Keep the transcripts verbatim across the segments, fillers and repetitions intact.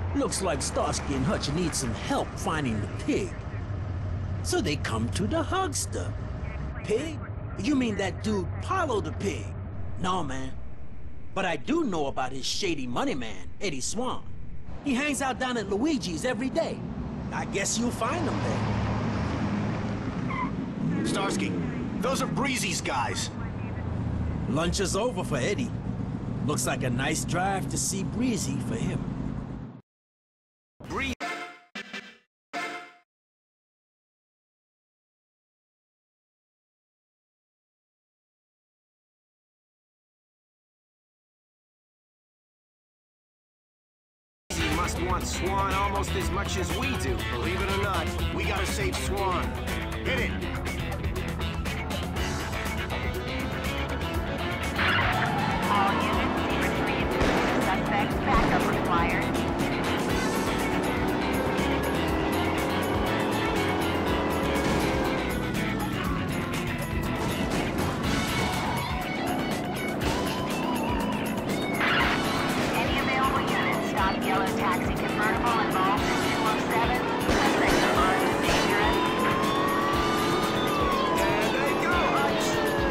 Looks like Starsky and Hutch need some help finding the pig. So they come to the Hugster. Pig? You mean that dude Paulo the Pig? No, man. But I do know about his shady money man, Eddie Swan. He hangs out down at Luigi's every day. I guess you'll find him there. Starsky, those are Breezy's guys. Lunch is over for Eddie. Looks like a nice drive to see Breezy for him. Breezy. Must want Swan almost as much as we do. Believe it or not, we gotta save Swan. Hit it! All units, retrieve suspects. Backup required. Any available units, stop yellow taxi convertible involved in two oh seven. Suspects are armed and dangerous. There they go, Hutch!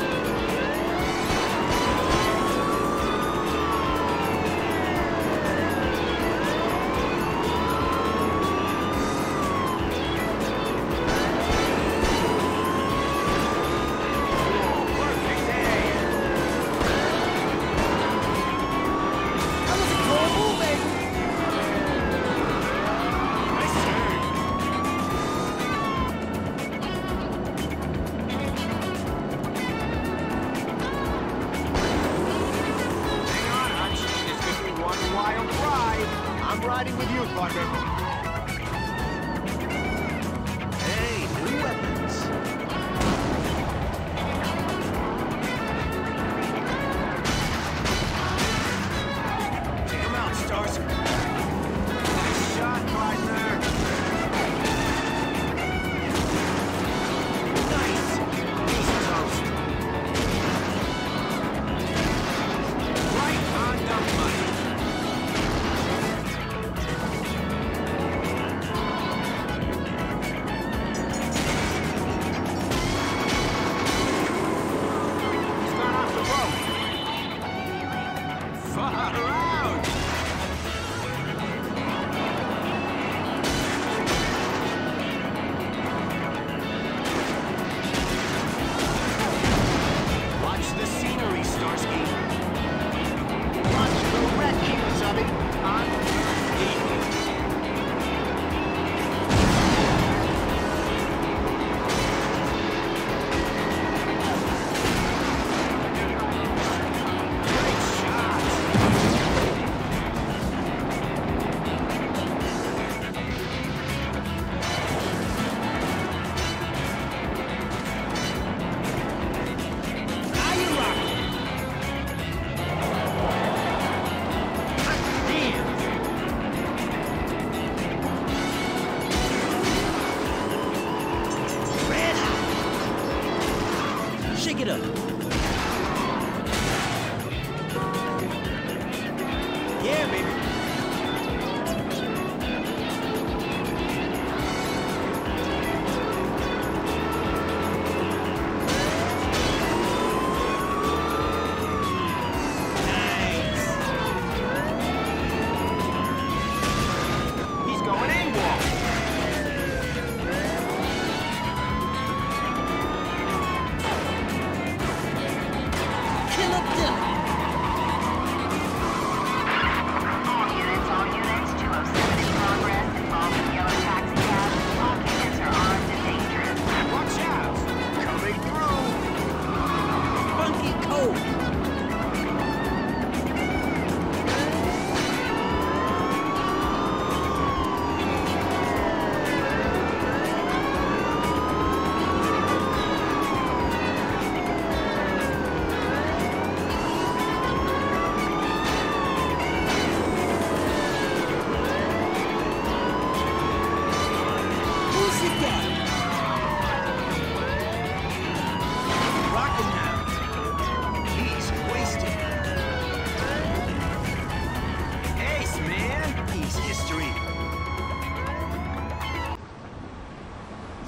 I'm riding with you, partner. Hey, new weapons. Take him out, Stars. Nice shot, partner. Nice. He's toast. Right on the money. Shake it up. Yeah, baby. Nice. He's going AWOL.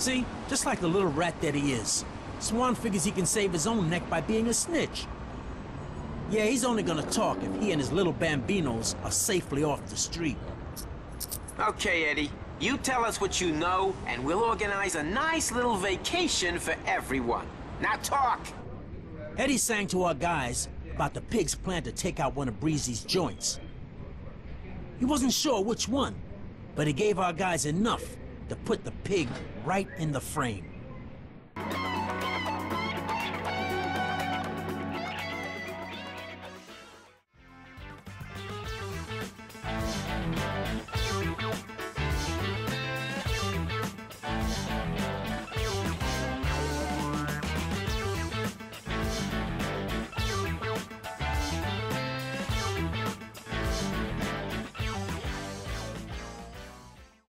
See? Just like the little rat that he is. Swan figures he can save his own neck by being a snitch. Yeah, he's only gonna talk if he and his little bambinos are safely off the street. Okay, Eddie. You tell us what you know, and we'll organize a nice little vacation for everyone. Now talk! Eddie sang to our guys about the pig's plan to take out one of Breezy's joints. He wasn't sure which one, but he gave our guys enough to put the pig right in the frame.